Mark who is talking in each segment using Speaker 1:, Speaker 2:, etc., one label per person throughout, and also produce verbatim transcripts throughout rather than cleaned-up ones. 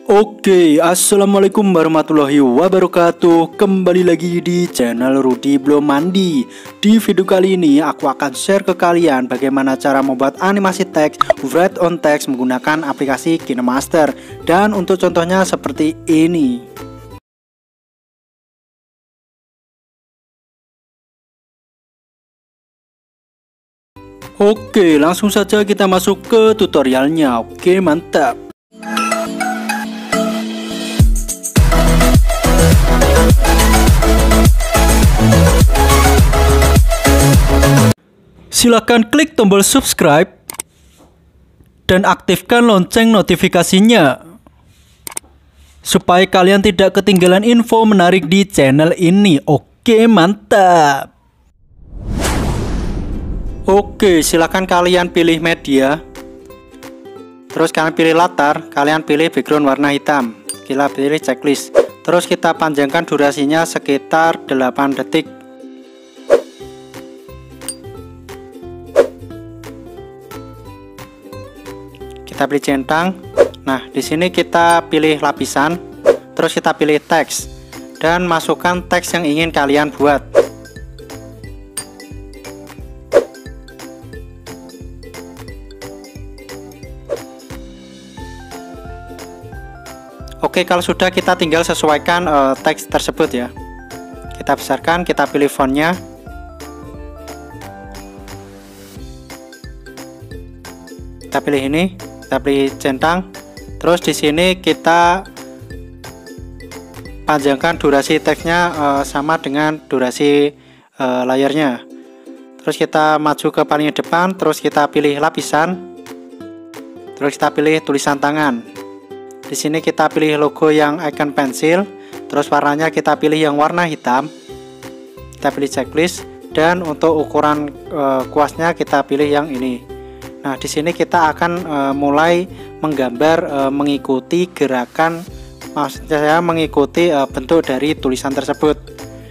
Speaker 1: Oke, assalamualaikum warahmatullahi wabarakatuh. Kembali lagi di channel Rudy Belum Mandi. Di video kali ini aku akan share ke kalian bagaimana cara membuat animasi teks write on text menggunakan aplikasi KineMaster. Dan untuk contohnya seperti ini. Oke, langsung saja kita masuk ke tutorialnya. Oke, mantap. Silakan klik tombol subscribe dan aktifkan lonceng notifikasinya supaya kalian tidak ketinggalan info menarik di channel ini. Oke, mantap. Oke, silakan kalian pilih media. Terus kalian pilih latar, kalian pilih background warna hitam. Kita pilih checklist. Terus kita panjangkan durasinya sekitar delapan detik. Kita pilih centang. Nah, di sini kita pilih lapisan, terus kita pilih teks dan masukkan teks yang ingin kalian buat. Oke, kalau sudah kita tinggal sesuaikan uh, teks tersebut ya. Kita besarkan, kita pilih fontnya. Kita pilih ini. Kita pilih centang, terus di sini kita panjangkan durasi teksnya uh, sama dengan durasi uh, layarnya. Terus kita maju ke paling depan, terus kita pilih lapisan, terus kita pilih tulisan tangan. Di sini kita pilih logo yang icon pensil, terus warnanya kita pilih yang warna hitam. Kita pilih checklist dan untuk ukuran uh, kuasnya kita pilih yang ini. Nah, di sini kita akan e, mulai menggambar e, mengikuti gerakan, maksudnya saya mengikuti e, bentuk dari tulisan tersebut.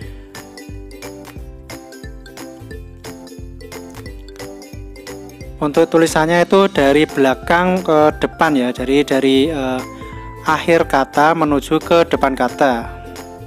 Speaker 1: Untuk tulisannya itu dari belakang ke depan ya, dari dari e, akhir kata menuju ke depan kata.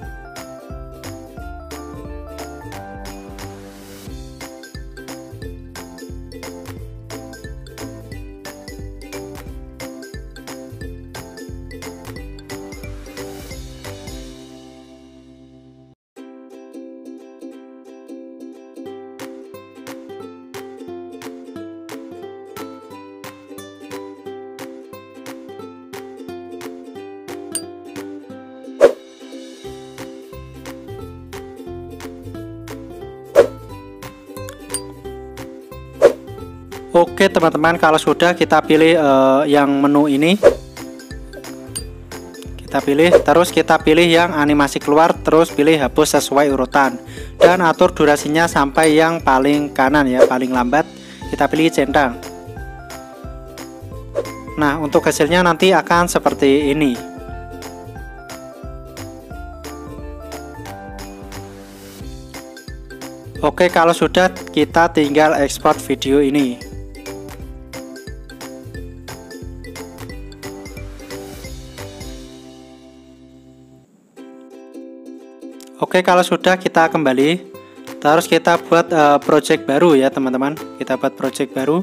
Speaker 1: Oke teman-teman, kalau sudah kita pilih uh, yang menu ini, kita pilih, terus kita pilih yang animasi keluar, terus pilih hapus sesuai urutan dan atur durasinya sampai yang paling kanan ya, paling lambat. Kita pilih centang. Nah, untuk hasilnya nanti akan seperti ini. Oke, kalau sudah kita tinggal ekspor video ini. Oke, kalau sudah kita kembali, terus kita buat uh, project baru ya teman-teman. Kita buat project baru.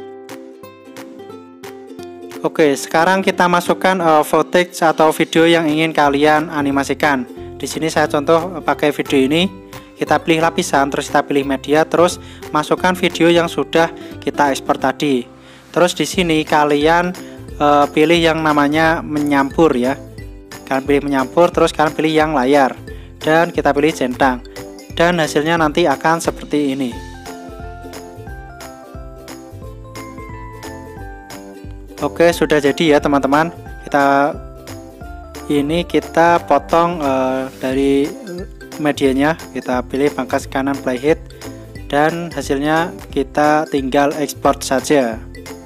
Speaker 1: Oke, sekarang kita masukkan uh, footage atau video yang ingin kalian animasikan. Di sini saya contoh pakai video ini. Kita pilih lapisan, terus kita pilih media, terus masukkan video yang sudah kita ekspor tadi. Terus di sini kalian uh, pilih yang namanya menyampur ya. Kalian pilih menyampur, terus kalian pilih yang layar. Dan kita pilih centang, dan hasilnya nanti akan seperti ini. Oke, sudah jadi ya teman-teman. Kita ini kita potong uh, dari medianya, kita pilih pangkas kanan playhead, dan hasilnya kita tinggal ekspor saja.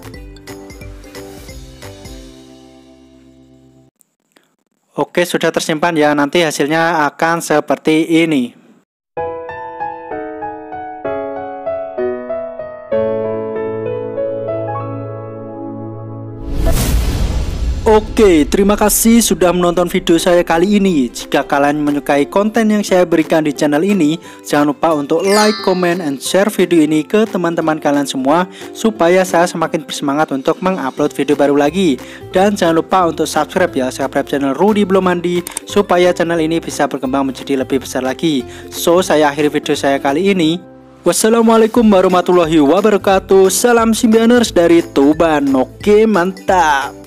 Speaker 1: Oke, sudah tersimpan ya, nanti hasilnya akan seperti ini.
Speaker 2: Oke, terima kasih sudah menonton video saya kali ini. Jika kalian menyukai konten yang saya berikan di channel ini, jangan lupa untuk like, comment, and share video ini ke teman-teman kalian semua, supaya saya semakin bersemangat untuk mengupload video baru lagi. Dan jangan lupa untuk subscribe ya, subscribe channel Rudy Belum Mandi, supaya channel ini bisa berkembang menjadi lebih besar lagi. So, saya akhiri video saya kali ini. Wassalamualaikum warahmatullahi wabarakatuh. Salam Simbianers dari Tuban. Oke, mantap.